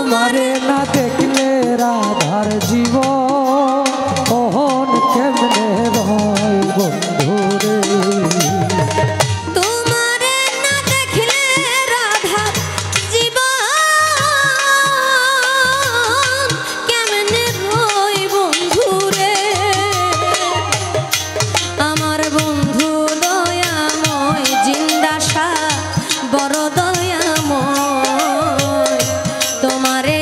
তোমারে না দেখলে রাধার জীবন কেমনে রয় বন্ধু রে। তোমারে না দেখলে রাধার জীবন কেমনে রয় বন্ধু রে। আমার বন্ধু দয়াময় জিন্দাসা বড় দয়াময়, তোমারে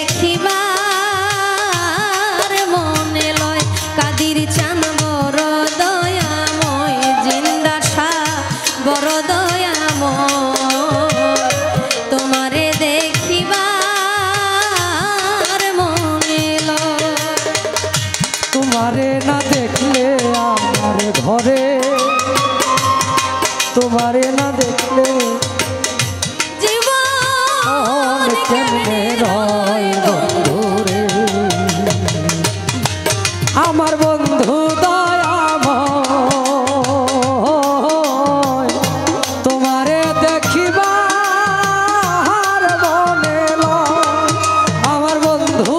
দেখিবার মনে লয় কাদির চান বড় দয়াময় জিন্দাসা বড় দয়াময়, তোমারে দেখিবার মনে লয়। তোমারে না দেখলে আমার ঘরে, তোমারে না দেখলে জীবন কেমনে রয় বন্ধু রে। আমার বন্ধু দয়াময় তোমারে দেখিবার মনে লয়। আমার বন্ধু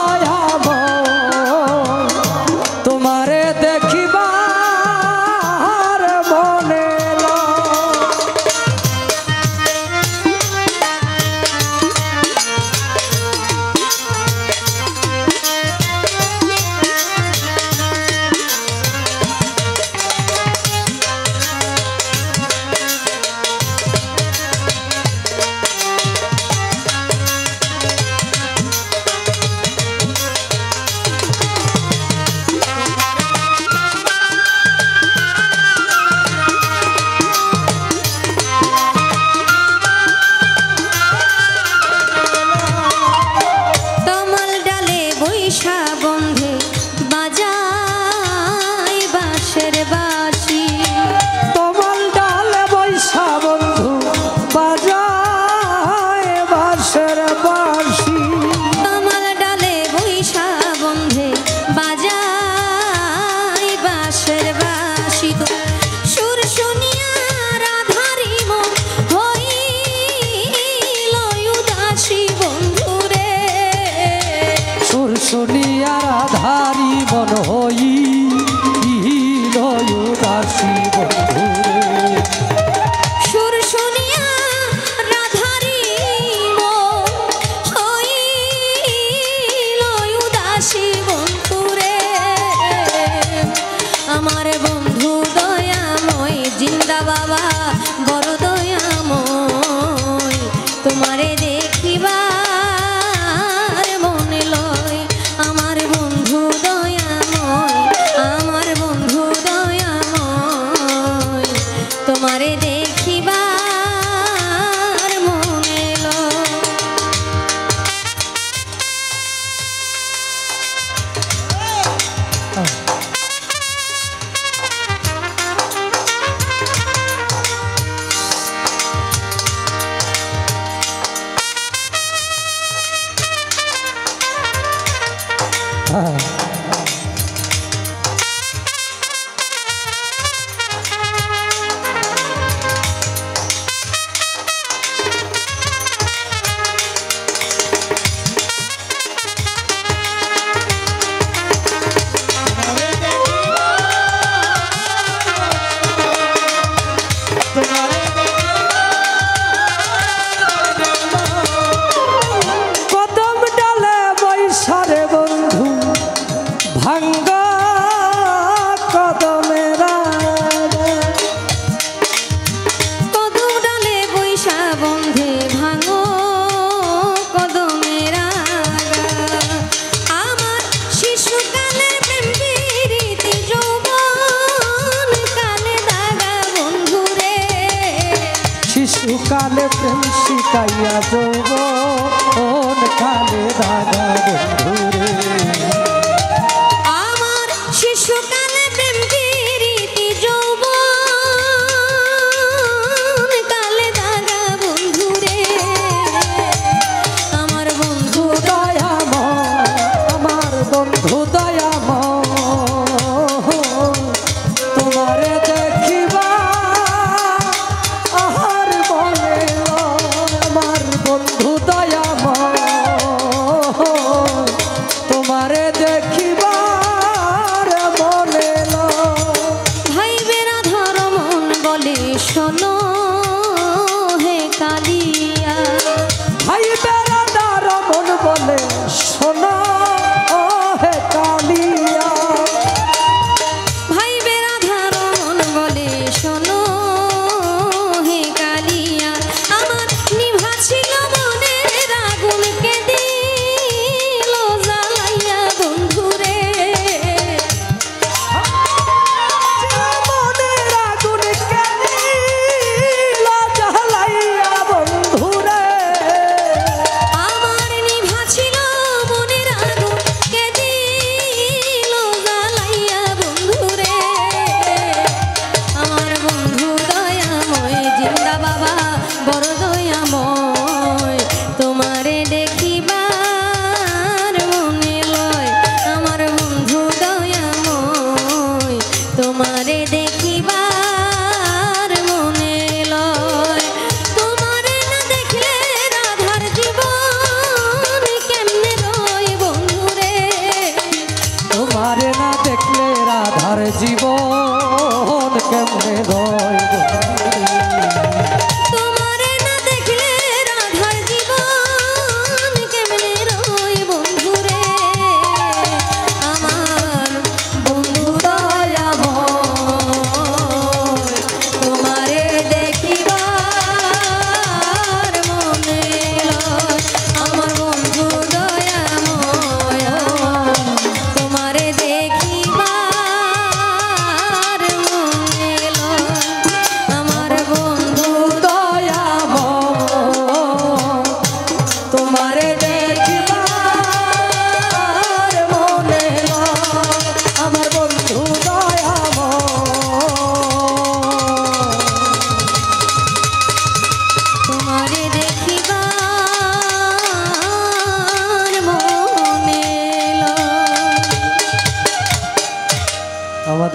দয়াময় তোমারে দেখিবার মনে লয়। তমাল ডালে বৈশা বন্ধে বাজায় বাঁশের বাঁশি। তোমার ডালে বৈশা বন্ধু বাজায় বাঁশের বাঁশি। তমাল ডালে বৈশা বন্ধে বাজায় বাঁশের বাঁশি। সুর শুনিয়া রাধারি মন হইল উদাসী বন্ধু রে। সুর শুনিয়া রাধারি মন হইল উদাসী বন্ধু রে। সুর শুনিয়া রাধারি মন হইল উদাসী বন্ধু রে। আমার বন্ধু দয়াময় জিন্দা বাবা বড় দয়াময়, তোমারে দেখিবার মনে লয়। আমার বন্ধু দয়াময়, আমার বন্ধু দয়াময়, তোমারে দেখিবার মনে লয়। কদম ডালে বৈশারে বন্ধু ভাঙ্গা কদমের কদম ডালে বৈশা বন্ধে ভাঙো কদমের আগা। আমার শিশুকালে প্রেম প্রীতি যৌবন কালে দাগা বন্ধু রে। শিশুকালে প্রেম শিখাইয়া